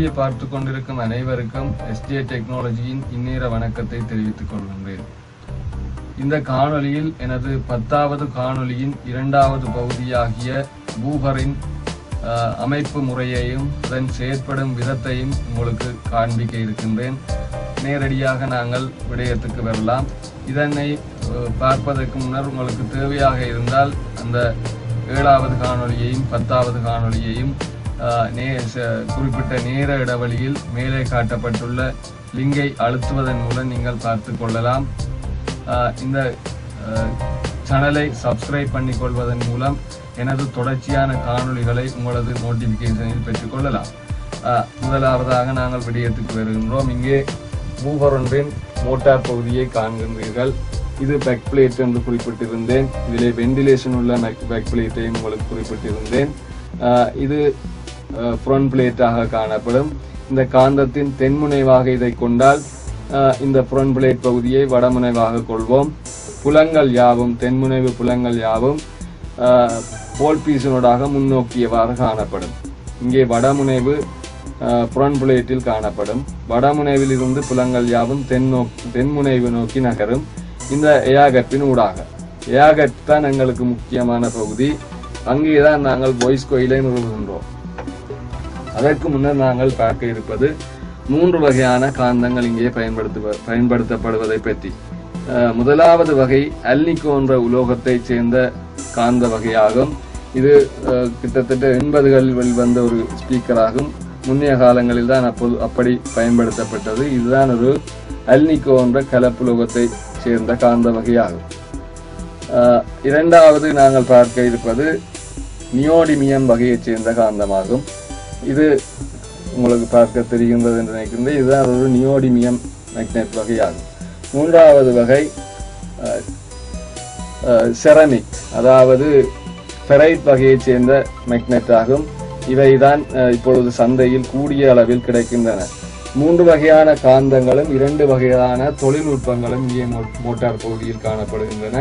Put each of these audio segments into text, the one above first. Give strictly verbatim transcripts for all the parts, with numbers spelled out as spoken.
காணொலியை பார்த்து கொண்டிருக்கும் அனைவருக்கும் எஸ்ஜே டெக்னாலஜியின் இந்நேர வணக்கத்தை தெரிவித்துக் கொள்கின்றேன். இந்த காணொலியில் எனது பத்தாவது காணொலியின் இரண்டாவது பகுதியாகிய பூஃபரின் அமைப்பு முறையையும் அதன் செயற்படும் விதத்தையும் உங்களுக்கு காண்பிக்க இருக்கின்றேன். நேரடியாக நாங்கள் விடயத்துக்கு வரலாம். இதனை பார்ப்பதற்கு முன்னர் உங்களுக்கு தேவையாக இருந்தால் அந்த ஏழாவது காணொலியையும் பத்தாவது காணொலியையும் குறிப்பிட்ட நேர இடைவெளியில் மேலே காட்டப்பட்டுள்ள லிங்கை அழுத்துவதன் மூலம் நீங்கள் பார்த்து கொள்ளலாம். இந்த சேனலை சப்ஸ்கிரைப் பண்ணிக் கொள்வதன் மூலம் எனது தொடர்ச்சியான காணொலிகளை உங்களது நோட்டிபிகேஷனில் பெற்றுக்கொள்ளலாம். முதலாவதாக நாங்கள் விடயத்துக்கு வருகின்றோம். இங்கே மூவர் ஒன்றின் மோட்டார் பகுதியை காண்கின்றீர்கள். இது பேக் பிளேட் என்று குறிப்பிட்டிருந்தேன். இதிலே வெண்டிலேஷன் உள்ள பேக் பிளேட்டையும் உங்களுக்கு குறிப்பிட்டிருந்தேன். இது ஃப்ரண்ட் பிளேட்டாக காணப்படும். இந்த காந்தத்தின் தென்முனைவாக இதை கொண்டால் இந்த ஃப்ரண்ட் பிளேட் பகுதியை வடமுனைவாக கொள்வோம். புலங்கள் யாவும் தென்முனைவு புலங்கள் யாவும் போல் பீசனோடாக முன்னோக்கியவாறு காணப்படும். இங்கே வடமுனைவு ஃப்ரண்ட் பிளேட்டில் காணப்படும். வடமுனைவில் இருந்து புலங்கள் யாவும் தென்னோ தென்முனைவு நோக்கி நகரும். இந்த ஏயாகட்டின் ஊடாக ஏயாகட் தான் எங்களுக்கு முக்கியமான பகுதி. அங்கேதான் நாங்கள் வாய்ஸ் கோயிலை நிறுவுகின்றோம். அதற்கு முன்னர் நாங்கள் பார்க்க இருப்பது மூன்று வகையான காந்தங்கள் இங்கே பயன்படுத்த பயன்படுத்தப்படுவதை பற்றி. முதலாவது வகை அல்னிகோ என்ற உலோகத்தை சேர்ந்த காந்த வகையாகும். இது கிட்டத்தட்ட எண்பதுகளில் வந்த ஒரு ஸ்பீக்கராகும். முன்னைய காலங்களில் தான் அப்போது அப்படி பயன்படுத்தப்பட்டது. இதுதான் ஒரு அல்னிகோ என்ற கலப்புலோகத்தை சேர்ந்த காந்த வகையாகும். இரண்டாவது நாங்கள் பார்க்க இருப்பது நியோடிமியம் வகையைச் சேர்ந்த காந்தமாகும். இது உங்களுக்கு பார்க்க தெரிகின்றது என்று நினைக்கின்றேன். இதுதான் ஒரு நியோடிமியம் மேக்னெட் வகையாகும். மூன்றாவது வகை செரமிக், அதாவது ஃபெரைட் வகையைச் சேர்ந்த மேக்னெட் ஆகும். இவைதான் இப்பொழுது சந்தையில் கூடிய அளவில் கிடைக்கின்றன. மூன்று வகையான காந்தங்களும் இரண்டு வகையான தொழில்நுட்பங்களும் இங்கே மோட்டார் பகுதியில் காணப்படுகின்றன.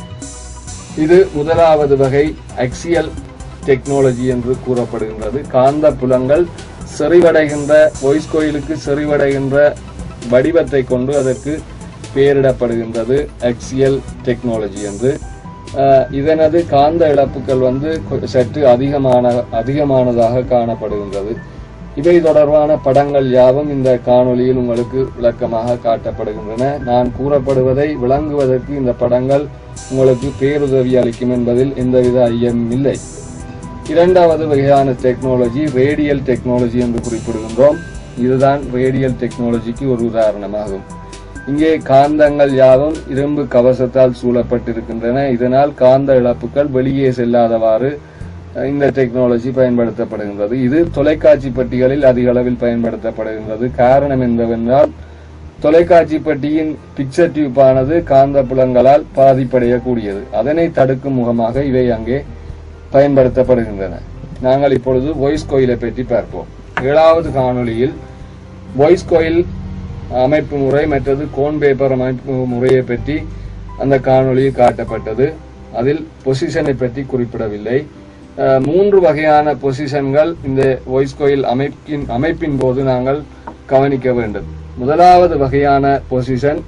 இது முதலாவது வகை ஆக்சியல் டெக்னாலஜி என்று கூறப்படுகின்றது. காந்த புலங்கள் செறிவடைகின்ற வாய்ஸ் கோயிலுக்கு செறிவடைகின்ற வடிவத்தை கொண்டு அதற்கு பெயரிடப்படுகின்றது ஆக்சியல் டெக்னாலஜி என்று. இதனது காந்த இழப்புகள் வந்து சற்று அதிகமான அதிகமானதாக காணப்படுகின்றது. இவை தொடர்பான படங்கள் யாவும் இந்த காணொலியில் உங்களுக்கு விளக்கமாக காட்டப்படுகின்றன. நான் கூறப்படுவதை விளங்குவதற்கு இந்த படங்கள் உங்களுக்கு பேருதவி அளிக்கும் என்பதில் எந்தவித ஐயமும் இல்லை. இரண்டாவது வகையான டெக்னாலஜி ரேடியல் டெக்னாலஜி என்று குறிப்பிடுகின்றோம். இதுதான் ரேடியல் டெக்னாலஜிக்கு ஒரு உதாரணமாகும். இங்கே காந்தங்கள் யாவும் இரும்பு கவசத்தால் சூழப்பட்டிருக்கின்றன. இதனால் காந்த இழப்புகள் வெளியே செல்லாதவாறு இந்த டெக்னாலஜி பயன்படுத்தப்படுகின்றது. இது தொலைக்காட்சி பெட்டிகளில் அதிக அளவில் பயன்படுத்தப்படுகின்றது. காரணம் என்னவென்றால் தொலைக்காட்சி பெட்டியின் பிக்சர் டியூப் ஆனது காந்த புலங்களால் பாதிப்படையக்கூடியது. அதனை தடுக்கும் முகமாக இவை அங்கே பயன்படுத்தப்படுகின்றன. நாங்கள் இப்பொழுது வாய்ஸ் கோயிலை பற்றி பார்ப்போம். ஏழாவது காணொலியில் வாய்ஸ் கோயில் அமைப்பு முறை மற்றது கோன் பேப்பர் அமைப்பு முறையை பற்றி அந்த காணொலியில் காட்டப்பட்டது. அதில் பொசிஷனை பற்றி குறிப்பிடவில்லை. மூன்று வகையான பொசிஷன்கள் இந்த வாய்ஸ் கோயில் அமைப்பின் அமைப்பின் போது நாங்கள் கவனிக்க வேண்டும். முதலாவது வகையான பொசிஷன்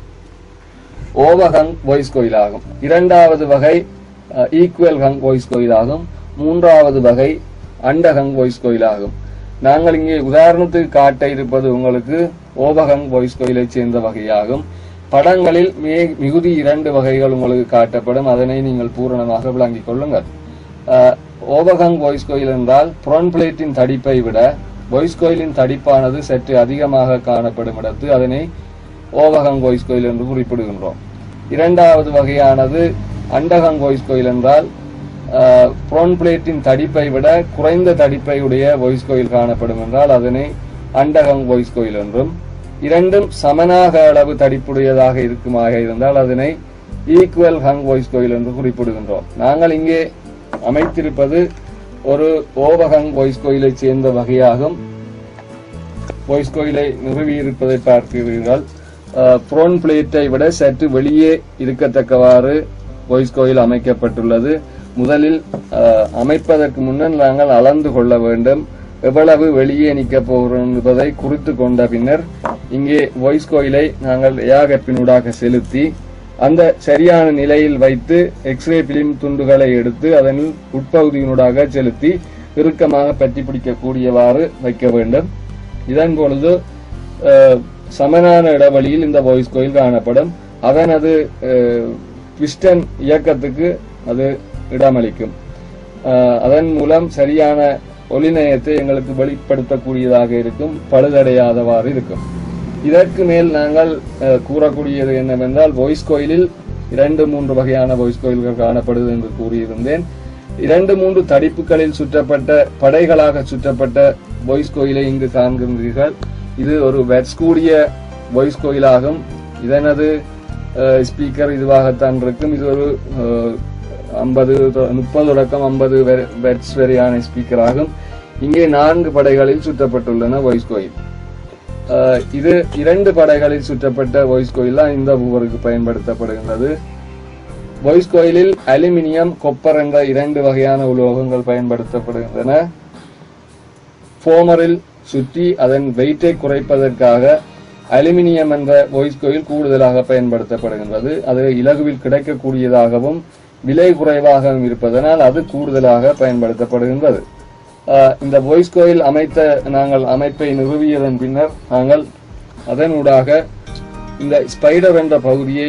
ஓவர்ஹங் வாய்ஸ் கோயில் ஆகும். இரண்டாவது வகை ஈக்குவல் ஹங் வாய்ஸ் கோயில் ஆகும். மூன்றாவது வகை அண்டஹங் வாய்ஸ் கோயில் ஆகும். நாங்கள் இங்கே உதாரணத்துக்கு காட்ட இருப்பது உங்களுக்கு ஓவர்ஹங் வாய்ஸ் கோயிலை சேர்ந்த வகையாகும். படங்களில் மிகுதி இரண்டு வகைகள் உங்களுக்கு காட்டப்படும். அதனை நீங்கள் பூரணமாக விளங்கிக் கொள்ளுங்கள். ஓவர்ஹங் வாய்ஸ் கோயில் என்றால் ஃப்ரண்ட் பிளேட்டின் தடிப்பை விட வாய்ஸ் கோயிலின் தடிப்பானது சற்று அதிகமாக காணப்படும் இடத்து அதனை ஓவர்ஹங் வாய்ஸ் கோயில் என்று குறிப்பிடுகின்றோம். இரண்டாவது வகையானது அண்டஹங் வாய்ஸ் கோயில் என்றால் ஃப்ரண்ட் பிளேட்டின் தடிப்பை விட குறைந்த தடிப்பை உடைய வாய்ஸ் கோயில் காணப்படும் என்றால் அதனை அண்டஹங் வாய்ஸ் கோயில் என்றும், இரண்டும் சமனாக அளவு தடிப்புடையதாக இருக்குமாக இருந்தால் அதனை ஈக்குவல் ஹங் வாய்ஸ் கோயில் என்று குறிப்பிடுகின்றோம். நாங்கள் இங்கே அமைத்திருப்பது ஒரு ஓவர்ஹங் வாய்ஸ் கோயிலை சேர்ந்த வகையாகும். வாய்ஸ் கோயிலை நிறுவி இருப்பதை பார்க்கிறீர்கள். ஃப்ரண்ட் பிளேட்டை விட சற்று வெளியே இருக்கத்தக்கவாறு வாய்ஸ் கோயில் அமைக்கப்பட்டுள்ளது. முதலில் அமைப்பதற்கு முன்னர் நாங்கள் அளந்து கொள்ள வேண்டும். எவ்வளவு வெளியே நிற்க போகிறோம் என்பதை குறித்து கொண்ட பின்னர் இங்கே வாய்ஸ் கோயிலை நாங்கள் ஏகப்பினூடாக செலுத்தி அந்த சரியான நிலையில் வைத்து எக்ஸ்ரே பிலிம் துண்டுகளை எடுத்து அதன் உட்பகுதியினூடாக செலுத்தி இறுக்கமாக பற்றி பிடிக்கக்கூடியவாறு வைக்க வேண்டும். இதன் பொழுது சமனான இடைவெளியில் இந்த வாய்ஸ் கோயில் காணப்படும். அதனது பிஸ்டன் இயக்கத்துக்கு அது இடமளிக்கும். அதன் மூலம் சரியான ஒளிநயத்தை எங்களுக்கு வெளிப்படுத்தக்கூடியதாக இருக்கும், பழுதடையாதவாறு இருக்கும். இதற்கு மேல் நாங்கள் கூறக்கூடியது என்னவென்றால் வாய்ஸ் கோயிலில் இரண்டு மூன்று வகையான வாய்ஸ் கோயில்கள் காணப்படுது என்று கூறியிருந்தேன். இரண்டு மூன்று தடிப்புகளில் சுற்றப்பட்ட படைகளாக சுற்றப்பட்ட வாய்ஸ் கோயிலை இங்கு காண்கின்றீர்கள். இது ஒரு வெட்ஸ் கூடிய வாய்ஸ் கோயிலாகும். இதனது ஸ்பீக்கர் இதுவாகத்தான் இருக்கும். இது ஒரு ஐம்பது முப்பது தொடக்கம் ஐம்பது வெட்ஸ் வரையான ஸ்பீக்கர் ஆகும். இங்கே நான்கு படைகளில் சுற்றப்பட்டுள்ளன வாய்ஸ் கோயில். இது இரண்டு படைகளில் சுற்றப்பட்ட வாய்ஸ் கோயில் தான் இந்த ஊருக்கு பயன்படுத்தப்படுகின்றது. வாய்ஸ் கோயிலில் அலுமினியம், கொப்பர் என்ற இரண்டு வகையான உலோகங்கள் பயன்படுத்தப்படுகின்றன. ஃபோமரில் சுற்றி அதன் வெயிட்டை குறைப்பதற்காக அலுமினியம் என்ற வாய்ஸ் கோயில் கூடுதலாக பயன்படுத்தப்படுகின்றது. அது இலகுவில் கிடைக்கக்கூடியதாகவும் விலை குறைவாகவும் இருப்பதனால் அது கூடுதலாக பயன்படுத்தப்படுகின்றது. இந்த வாய்ஸ் கோயில் அமைத்த நாங்கள் அமைப்பை நிறுவியதன் பின்னர் நாங்கள் அதனூடாக இந்த ஸ்பைடர் என்ற பகுதியை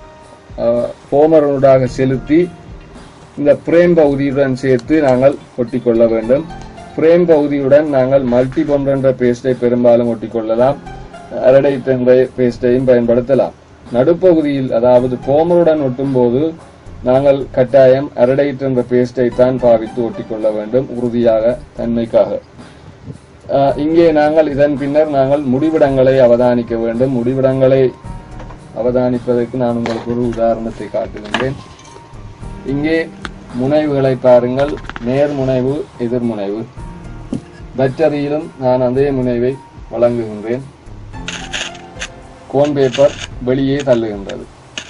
ஃபோமரூடாக செலுத்தி இந்த பிரேம் பகுதியுடன் சேர்த்து நாங்கள் ஒட்டிக்கொள்ள வேண்டும். பிரேம் பகுதியுடன் நாங்கள் மல்டி பொண்ட் என்ற பேஸ்டை பெரும்பாலும் ஒட்டிக்கொள்ளலாம். அரடைட் என்ற பேஸ்டையும் பயன்படுத்தலாம். நடுப்பகுதியில் அதாவது ஃபோமருடன் ஒட்டும் போது நாங்கள் கட்டாயம் அரடைட் என்ற பேஸ்டை தான் பாவித்து ஒட்டிக்கொள்ள வேண்டும், உறுதியாக தன்மைக்காக. இங்கே நாங்கள் இதன் பின்னர் நாங்கள் முடிவிடங்களை அவதானிக்க வேண்டும். முடிவிடங்களை அவதானிப்பதற்கு நான் உங்களுக்கு ஒரு உதாரணத்தை காட்டுகின்றேன். இங்கே முனைவுகளை பாருங்கள். நேர்முனைவு, எதிர்முனைவு. பேட்டரியிலும் நான் அதே முனைவை வழங்குகின்றேன். கோன் பேப்பர் வெளியே தள்ளுகின்றது.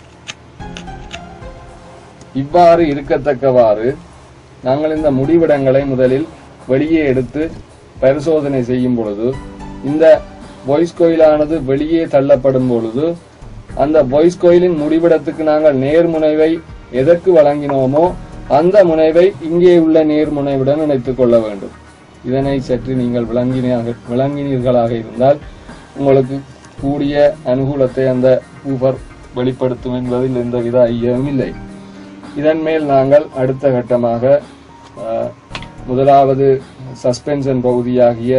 இவ்வாறு இருக்கத்தக்கவாறு நாங்கள் இந்த முடிவிடங்களை முதலில் வெளியே எடுத்து பரிசோதனை செய்யும் பொழுது இந்த வாய்ஸ் கோயிலானது வெளியே தள்ளப்படும் பொழுது அந்த வாய்ஸ் கோயிலின் முடிவிடத்துக்கு நாங்கள் நேர்முனைவை எதற்கு வழங்கினோமோ அந்த முனைவை இங்கே உள்ள நேர்முனைவுடன் இணைத்துக் கொள்ள வேண்டும். இதனை சற்று நீங்கள் விளங்கினீர்களாக இருந்தால் உங்களுக்கு கூடிய அனுகூலத்தை அந்த ஊபர் வெளிப்படுத்தும் என்பதில் எந்தவித ஐயமும் இல்லை. இதன் மேல் நாங்கள் அடுத்த கட்டமாக முதலாவது சஸ்பென்ஷன் பகுதியாகிய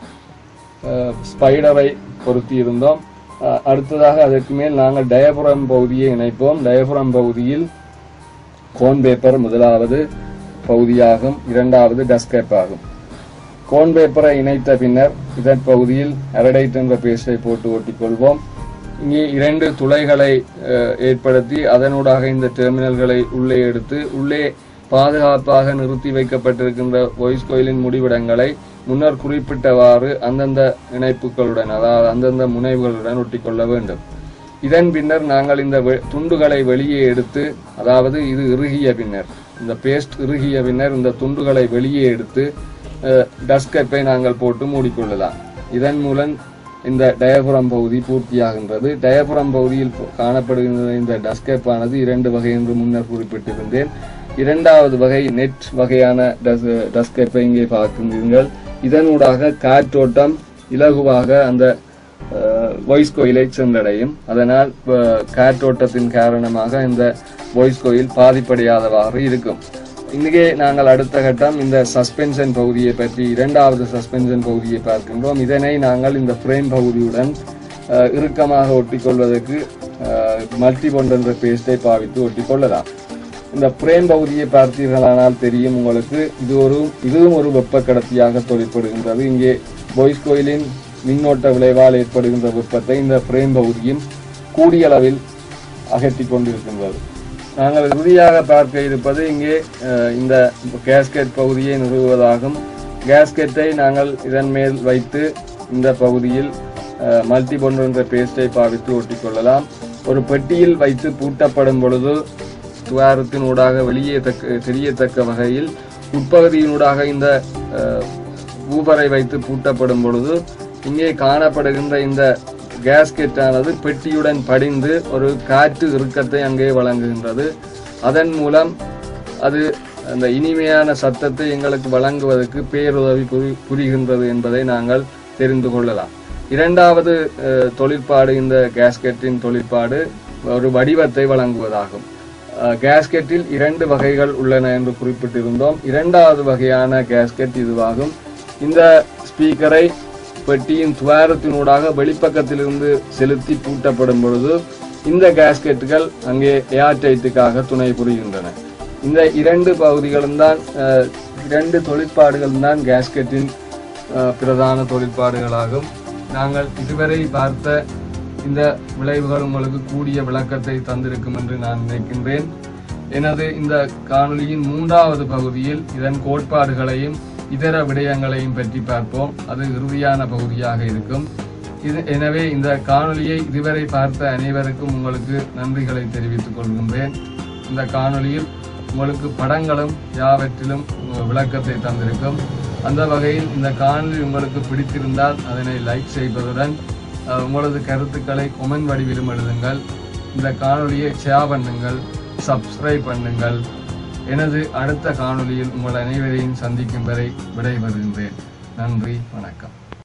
ஸ்பைடரை பொருத்தி இருந்தோம். அடுத்ததாக அதற்கு மேல் நாங்கள் டயபுரம் பகுதியை இணைப்போம். டயபுரம் பகுதியில் கோன் பேப்பர் முதலாவது பகுதியாகும், இரண்டாவது டஸ்கேப் ஆகும். கோன் பேப்பரை இணைத்த பின்னர் இதன் பகுதியில் அரடைட் என்ற பேஸ்டை போட்டு ஒட்டிக்கொள்வோம். இங்கே இரண்டு துளைகளை ஏற்படுத்தி அதனூடாக இந்த டெர்மினல்களை உள்ளே எடுத்து உள்ளே பாதுகாப்பாக நிறுத்தி வைக்கப்பட்டிருக்கின்ற வாய்ஸ் கோயிலின் முடிவிடங்களை முன்னர் குறிப்பிட்டவாறு அந்தந்த இணைப்புகளுடன் அதாவது அந்தந்த முனைவுகளுடன் ஒட்டிக்கொள்ள வேண்டும். இதன் பின்னர் நாங்கள் இந்த துண்டுகளை வெளியே எடுத்து அதாவது இது இறுகிய பின்னர் இந்த பேஸ்ட் இறுகிய பின்னர் இந்த துண்டுகளை வெளியே எடுத்து டஸ்கேப்பை நாங்கள் போட்டு மூடிக்கொள்ளலாம். இதன் மூலம் இந்த டயபுரம் பகுதி பூர்த்தியாகின்றது. டயபுரம் பகுதியில் காணப்படுகின்ற இந்த டஸ்கேப் ஆனது இரண்டு வகை என்று முன்னர் குறிப்பிட்டிருந்தேன். இரண்டாவது வகை நெட் வகையான டஸ்கேப்பை இங்கே பார்க்கின்றீர்கள். இதனூடாக காற்றோட்டம் இலகுவாக அந்த வாய்ஸ் கோயிலை சென்றடையும். அதனால் காற்றோட்டத்தின் காரணமாக இந்த வாய்ஸ் கோயில் பாதிப்படையாதவாறு இருக்கும். இங்கே நாங்கள் அடுத்த கட்டம் இந்த சஸ்பென்ஷன் பகுதியை பற்றி இரண்டாவது சஸ்பென்ஷன் பகுதியை பார்க்கின்றோம். இதனை நாங்கள் இந்த பிரேம் பகுதியுடன் இறுக்கமாக ஒட்டிக்கொள்வதற்கு மல்டி பொண்ட் என்ற பேஸ்டை பாவித்து ஒட்டிக்கொள்ளலாம். இந்த பிரேம் பகுதியை பார்த்தீர்களானால் தெரியும் உங்களுக்கு, இது ஒரு இதுவும் ஒரு வெப்ப கடத்தியாக தொழிற்படுகின்றது. இங்கே வாய்ஸ் கோயிலின் மின்னோட்ட விளைவால் ஏற்படுகின்ற வெப்பத்தை இந்த பிரேம் பகுதியும் கூடிய அளவில் அகற்றி கொண்டிருக்கின்றது. நாங்கள் இறுதியாக பார்க்க இருப்பது இங்கே இந்த கேஸ்கெட் பகுதியை நிறுவுவதாகும். கேஸ்கெட்டை நாங்கள் இதன் மேல் வைத்து இந்த பகுதியில் மல்டி பொண்ட் என்ற பேஸ்டை பாவித்து ஒட்டிக்கொள்ளலாம். ஒரு பெட்டியில் வைத்து பூட்டப்படும் பொழுது துவாரத்தினூடாக வெளியே தக்க தெரியத்தக்க வகையில் உட்பகுதியினூடாக இந்த ஊபரை வைத்து பூட்டப்படும் பொழுது இங்கே காணப்படுகின்ற இந்த கேஸ்கெட் ஆனது பெட்டியுடன் படிந்து ஒரு காற்று இறுக்கத்தை அங்கே வழங்குகின்றது. அதன் மூலம் அது அந்த இனிமையான சத்தத்தை எங்களுக்கு வழங்குவதற்கு பேருதவி புரிகின்றது என்பதை நாங்கள் தெரிந்து கொள்ளலாம். இரண்டாவது தொழிற்பாடு இந்த கேஸ்கெட்டின் தொழிற்பாடு ஒரு வடிவத்தை வழங்குவதாகும். கேஸ்கெட்டில் இரண்டு வகைகள் உள்ளன என்று குறிப்பிட்டிருந்தோம். இரண்டாவது வகையான கேஸ்கெட் இதுவாகும். இந்த ஸ்பீக்கரை பெட்டியின் துவாரத்தினூடாக வெளிப்பக்கத்திலிருந்து செலுத்தி பூட்டப்படும் பொழுது இந்த கேஸ்கெட்டுகள் அங்கே ஏர்டைட்டுக்காக துணை புரிகின்றன. இந்த இரண்டு பகுதிகளும் தான் இரண்டு தொழிற்பாடுகளும் தான் கேஸ்கெட்டின் பிரதான தொழிற்பாடுகளாகும். நாங்கள் இதுவரை பார்த்த இந்த விளைவுகள் உங்களுக்கு கூடிய விளக்கத்தை தந்திருக்கும் என்று நான் நினைக்கின்றேன். எனது இந்த காணொலியின் மூன்றாவது பகுதியில் இதன் கோட்பாடுகளையும் இதர விடயங்களையும் பற்றி பார்ப்போம். அது இறுதியான பகுதியாக இருக்கும். இது எனவே இந்த காணொலியை இதுவரை பார்த்த அனைவருக்கும் உங்களுக்கு நன்றிகளை தெரிவித்துக் கொள்கின்றேன். இந்த காணொலியில் உங்களுக்கு படங்களும் யாவற்றிலும் விளக்கத்தை தந்திருக்கும். அந்த வகையில் இந்த காணொலி உங்களுக்கு பிடித்திருந்தால் அதனை லைக் செய்வதுடன் உங்களது கருத்துக்களை கொமெண்ட் வடிவிலும் எழுதுங்கள். இந்த காணொலியை ஷேர் பண்ணுங்கள், சப்ஸ்கிரைப் பண்ணுங்கள். எனது அடுத்த காணொலியில் உங்கள் அனைவரையும் சந்திக்கும் வரை விடைபெறுகின்றேன். நன்றி, வணக்கம்.